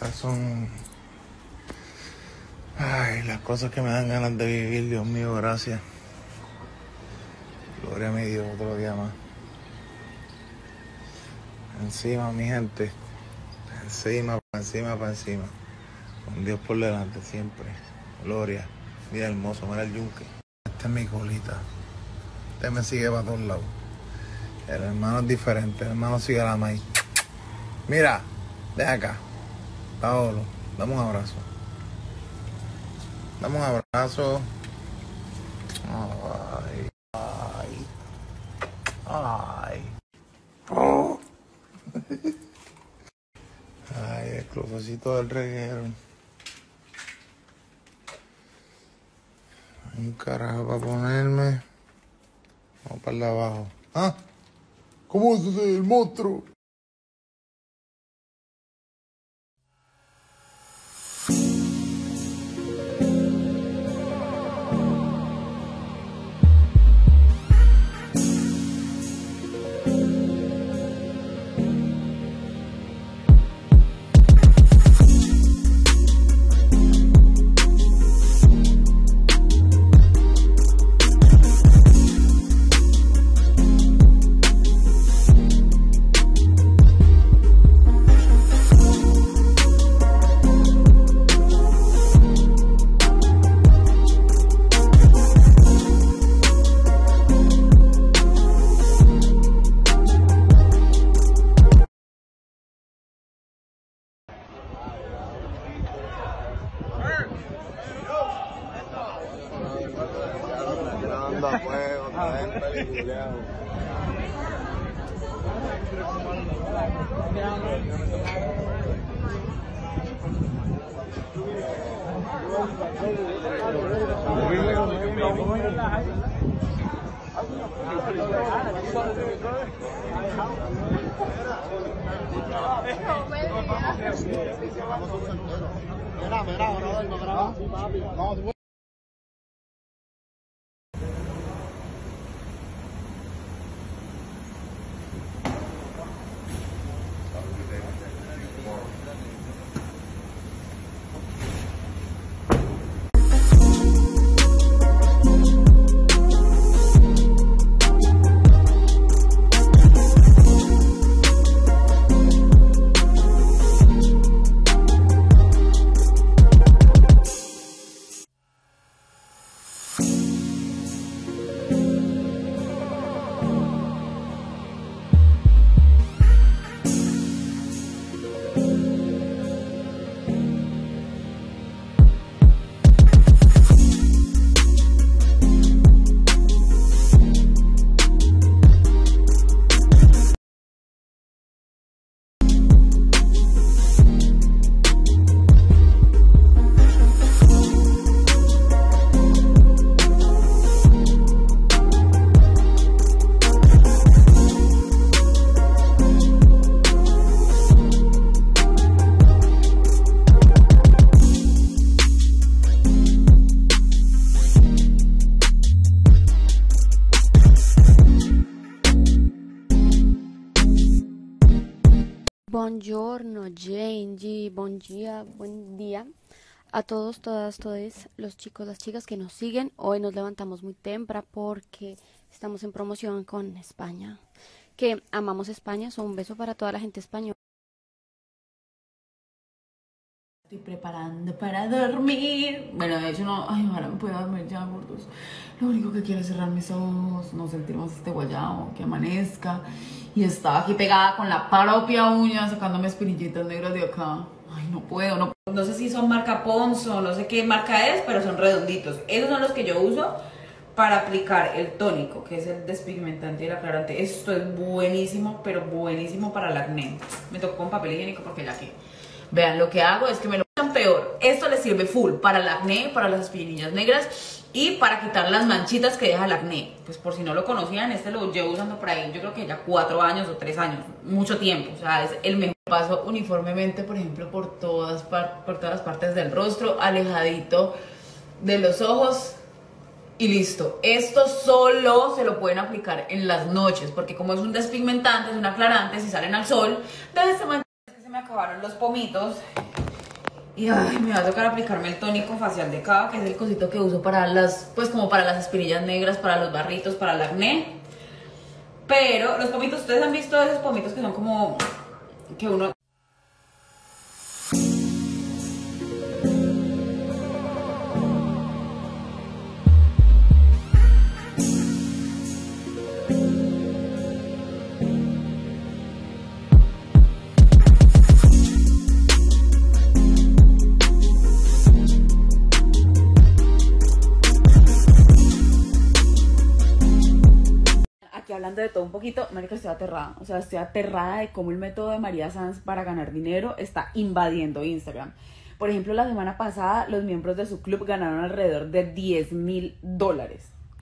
Estas son... Ay, las cosas que me dan ganas de vivir, Dios mío, gracias. Gloria a mi Dios, otro día más. Encima, mi gente. Encima, para encima, para encima. Con Dios por delante, siempre. Gloria. Mira hermoso, mira el yunque. Esta es mi colita. Este me sigue para todos lados. El hermano es diferente, el hermano sigue a la maíz. Mira, ven acá. Paolo, dame un abrazo. Dame un abrazo. Ay, ay, ay. Oh. Ay, el clofecito del reguero. Un carajo para ponerme. Vamos para el de abajo. ¿Ah? ¿Cómo es ese el monstruo? Buongiorno, Jane G, buen día a todos, todas, todes, los chicos, las chicas que nos siguen. Hoy nos levantamos muy temprano porque estamos en promoción con España, que amamos España. So, un beso para toda la gente española. Estoy preparando para dormir. Bueno, de hecho no, ay, ojalá me pueda dormir ya, gordos. Lo único que quiero es cerrar mis ojos, no sentir más este guayabo, que amanezca. Y estaba aquí pegada con la propia uña, sacándome espinillitas negras de acá. Ay, no puedo, no sé si son marca Ponzo, no sé qué marca es, pero son redonditos. Esos son los que yo uso para aplicar el tónico, que es el despigmentante y el aclarante. Esto es buenísimo, pero buenísimo para el acné. Me tocó con papel higiénico porque ya que... Vean, lo que hago es que me lo usan peor. Esto les sirve full para el acné, para las espinillas negras y para quitar las manchitas que deja el acné. Pues por si no lo conocían, este lo llevo usando por ahí, yo creo que ya 4 años o 3 años, mucho tiempo. O sea, es el mejor. Paso uniformemente, por ejemplo, por todas las partes del rostro, alejadito de los ojos y listo. Esto solo se lo pueden aplicar en las noches, porque como es un despigmentante, es un aclarante, si salen al sol, de esta manera. Se me acabaron los pomitos Y ay, me va a tocar aplicarme el tónico facial de Cava, que es el cosito que uso para las, pues como para las espinillas negras, para los barritos, para el acné. Pero los pomitos, ¿ustedes han visto esos pomitos que son como que uno... Aquí hablando de todo un poquito, marica, estoy aterrada. O sea, estoy aterrada de cómo el método de María Sanz para ganar dinero está invadiendo Instagram. Por ejemplo, la semana pasada los miembros de su club ganaron alrededor de $10.000.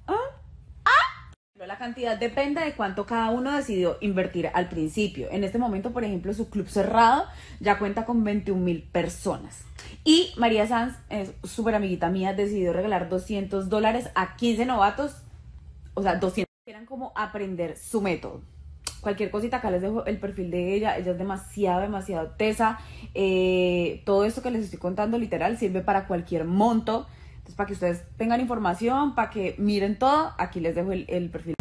La cantidad depende de cuánto cada uno decidió invertir al principio. En este momento, por ejemplo, su club cerrado ya cuenta con 21.000 personas. Y María Sanz, es súper amiguita mía, decidió regalar $200 a 15 novatos. O sea, 200 quieran como aprender su método. Cualquier cosita, acá les dejo el perfil de ella. Ella es demasiado tesa. Todo esto que les estoy contando literal sirve para cualquier monto. Entonces, para que ustedes tengan información, para que miren todo, aquí les dejo el perfil.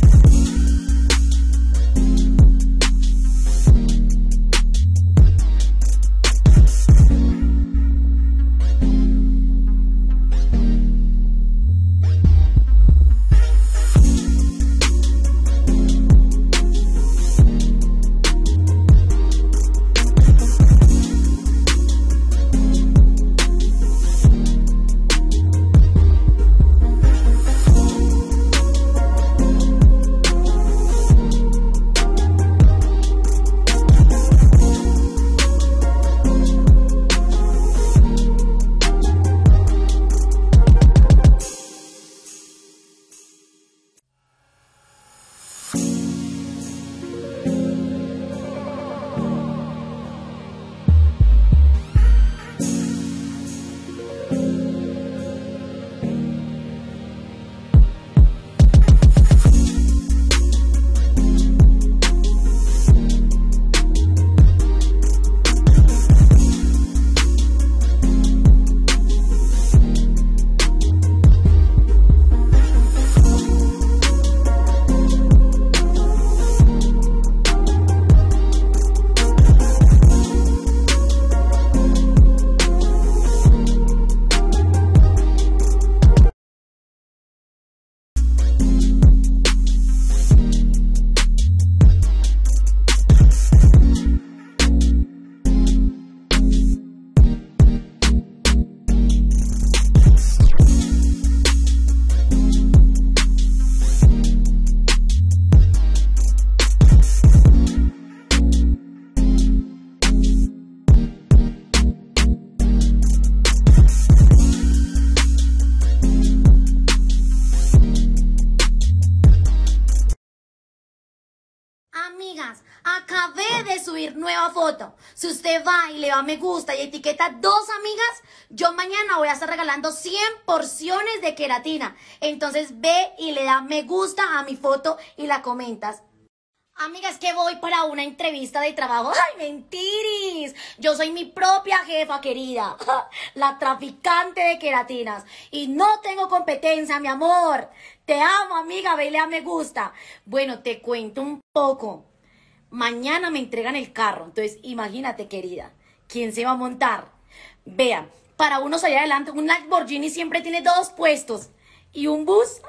Amigas, acabé de subir nueva foto. Si usted va y le da me gusta y etiqueta 2 amigas, yo mañana voy a estar regalando 100 porciones de queratina. Entonces ve y le da me gusta a mi foto y la comentas. Amigas, que voy para una entrevista de trabajo. ¡Ay, mentiris! Yo soy mi propia jefa querida, la traficante de queratinas. Y no tengo competencia, mi amor. Te amo, amiga, ve y le da me gusta. Bueno, te cuento un poco. Mañana me entregan el carro, entonces imagínate, querida, ¿quién se va a montar? Vean, para uno salir adelante, un Lamborghini siempre tiene 2 puestos y un bus.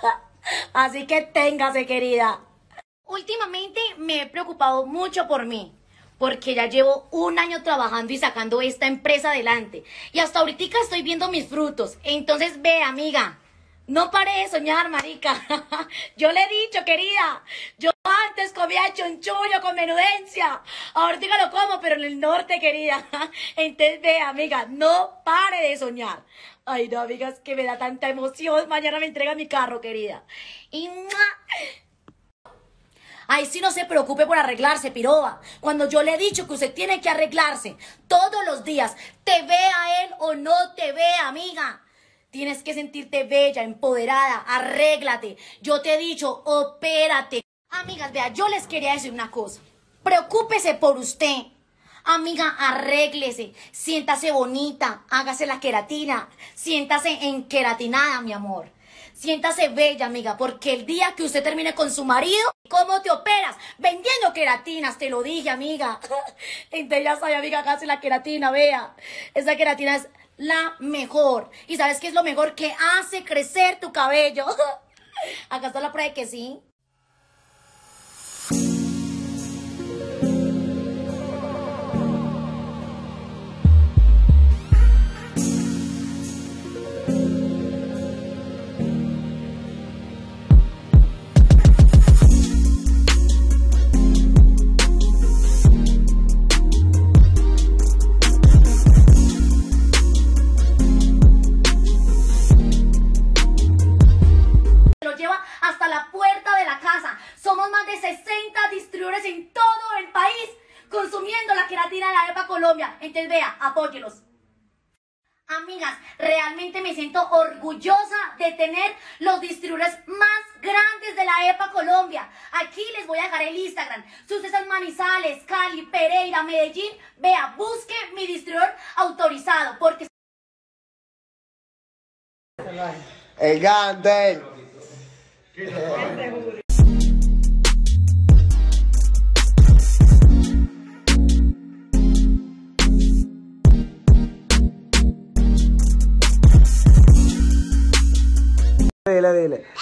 Así que téngase, querida. Últimamente me he preocupado mucho por mí, porque ya llevo 1 año trabajando y sacando esta empresa adelante. Y hasta ahorita estoy viendo mis frutos. Entonces ve, amiga, no pare de soñar, marica. Yo le he dicho, querida, yo antes comía chunchullo con menudencia. Ahorita lo como, pero en el norte, querida. Entonces ve, amiga, no pare de soñar. Ay, no, amigas, que me da tanta emoción. Mañana me entrega mi carro, querida. Y... ay, sí, no se preocupe por arreglarse, piroba. Cuando yo le he dicho que usted tiene que arreglarse todos los días, te vea él o no te vea, amiga. Tienes que sentirte bella, empoderada, arréglate. Yo te he dicho, opérate. Amigas, vea, yo les quería decir una cosa. Preocúpese por usted. Amiga, arréglese, siéntase bonita, hágase la queratina, siéntase enkeratinada, mi amor. Siéntase bella, amiga, porque el día que usted termine con su marido, ¿cómo te operas? Vendiendo queratinas, te lo dije, amiga. Entonces ya sabe, amiga, hágase la queratina, vea. Esa queratina es la mejor. ¿Y sabes qué es lo mejor? Que hace crecer tu cabello. Acá está la prueba de que sí. Hasta la puerta de la casa. Somos más de 60 distribuidores en todo el país consumiendo la queratina de la EPA Colombia. Entonces vea, apóyelos. Amigas, realmente me siento orgullosa de tener los distribuidores más grandes de la EPA Colombia. Aquí les voy a dejar el Instagram. Si usted está en Manizales, Cali, Pereira, Medellín, vea, busque mi distribuidor autorizado porque... El Gandel. Dile.